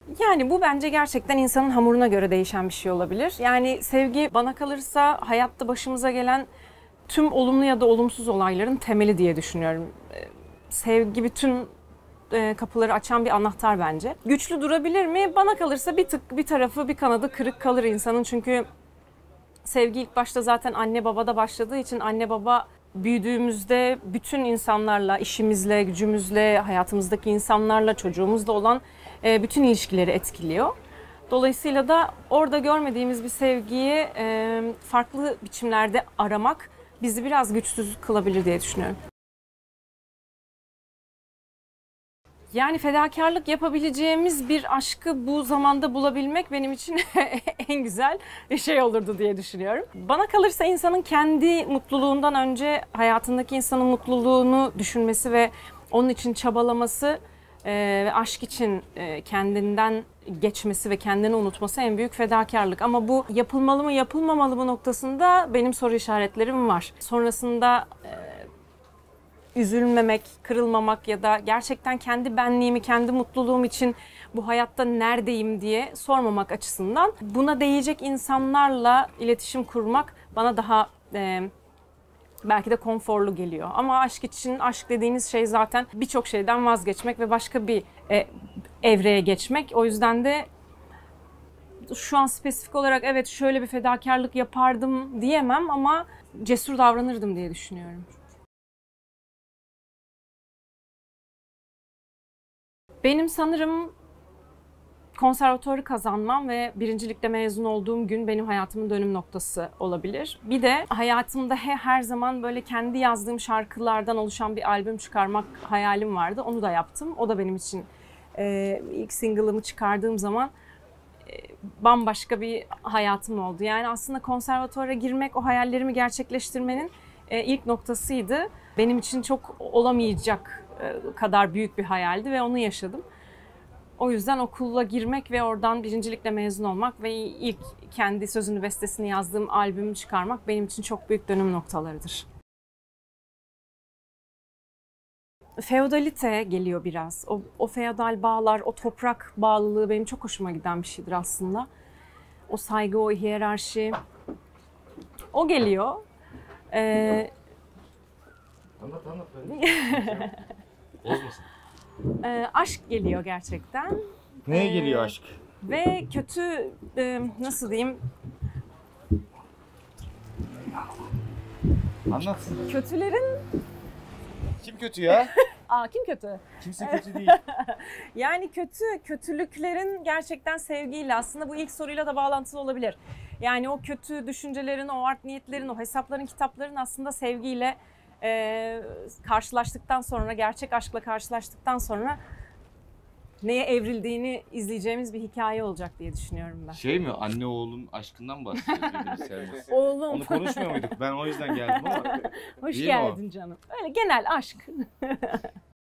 Yani bu bence gerçekten insanın hamuruna göre değişen bir şey olabilir. Yani sevgi bana kalırsa hayatta başımıza gelen tüm olumlu ya da olumsuz olayların temeli diye düşünüyorum. Sevgi bütün kapıları açan bir anahtar bence. Güçlü durabilir mi? Bana kalırsa bir tarafı bir kanadı kırık kalır insanın. Çünkü sevgi ilk başta zaten anne babada başladığı için anne baba büyüdüğümüzde bütün insanlarla, işimizle, gücümüzle, hayatımızdaki insanlarla, çocuğumuzla olan bütün ilişkileri etkiliyor. Dolayısıyla da orada görmediğimiz bir sevgiyi farklı biçimlerde aramak bizi biraz güçsüz kılabilir diye düşünüyorum. Yani fedakarlık yapabileceğimiz bir aşkı bu zamanda bulabilmek benim için en güzel şey olurdu diye düşünüyorum. Bana kalırsa insanın kendi mutluluğundan önce hayatındaki insanın mutluluğunu düşünmesi ve onun için çabalaması ve aşk için kendinden geçmesi ve kendini unutması en büyük fedakarlık. Ama bu yapılmalı mı yapılmamalı mı noktasında benim soru işaretlerim var. Sonrasında üzülmemek, kırılmamak ya da gerçekten kendi benliğimi, kendi mutluluğum için bu hayatta neredeyim diye sormamak açısından buna değecek insanlarla iletişim kurmak bana daha belki de konforlu geliyor. Ama aşk için, aşk dediğiniz şey zaten birçok şeyden vazgeçmek ve başka bir evreye geçmek. O yüzden de şu an spesifik olarak evet şöyle bir fedakarlık yapardım diyemem ama cesur davranırdım diye düşünüyorum. Benim sanırım konservatuarı kazanmam ve birincilikle mezun olduğum gün benim hayatımın dönüm noktası olabilir. Bir de hayatımda her zaman böyle kendi yazdığım şarkılardan oluşan bir albüm çıkarmak hayalim vardı. Onu da yaptım. O da benim için ilk single'ımı çıkardığım zaman bambaşka bir hayatım oldu. Yani aslında konservatuara girmek o hayallerimi gerçekleştirmenin ilk noktasıydı. Benim için çok olamayacak kadar büyük bir hayaldi ve onu yaşadım. O yüzden okula girmek ve oradan birincilikle mezun olmak ve ilk kendi sözünü bestesini yazdığım albümü çıkarmak benim için çok büyük dönüm noktalarıdır. Feodalite geliyor biraz. O feodal bağlar, o toprak bağlılığı benim çok hoşuma giden bir şeydir aslında. O saygı, o hiyerarşi. O geliyor. Anlat anlat. Bozmasın. Aşk geliyor gerçekten. Neye geliyor aşk? Ve kötü, nasıl diyeyim, Anlat. kötülerin... Kim kötü ya? Kim kötü? Kimse kötü değil. Yani kötülüklerin gerçekten sevgiyle aslında bu ilk soruyla da bağlantılı olabilir. Yani o kötü düşüncelerin, o art niyetlerin, o hesapların, kitapların aslında sevgiyle karşılaştıktan sonra, gerçek aşkla karşılaştıktan sonra neye evrildiğini izleyeceğimiz bir hikaye olacak diye düşünüyorum ben. Şey mi? Anne oğlun aşkından bahsediyor birbirini sevmesi. Oğlum. Onu konuşmuyor muyduk? Ben o yüzden geldim ama. Hoş Değil mi o? geldin canım. Öyle genel aşk.